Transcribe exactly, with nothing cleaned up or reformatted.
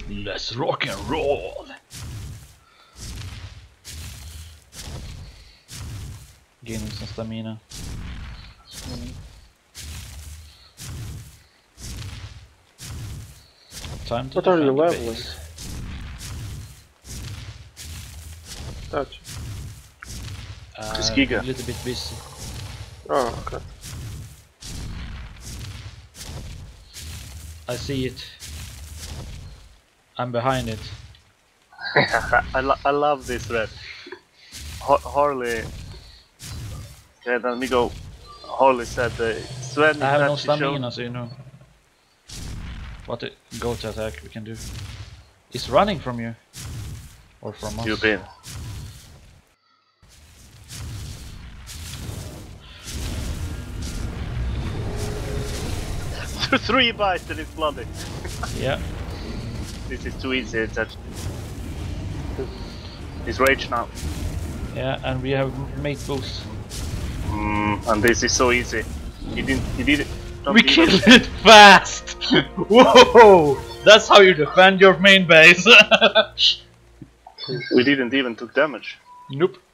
Let's rock and roll! Gaining some stamina. Mm. Time to What are your defend the levels? base. Touch. Uh, It's Giga. A little bit busy. Oh, okay. I see it. I'm behind it. I, lo I love this red. Har Harley. Okay, then we go. Harley said uh, Sven, I have no that you showed- stamina, so you know what a go-to attack we can do. It's running from you. Or from us. You've been. Three bites and it's bloody. Yeah. This is too easy. It's actually. It's rage now. Yeah, and we have mate boost. Mm, and this is so easy. You didn't. You did it. Don't We even- killed it fast! Whoa! That's how you defend your main base! We didn't even took damage. Nope.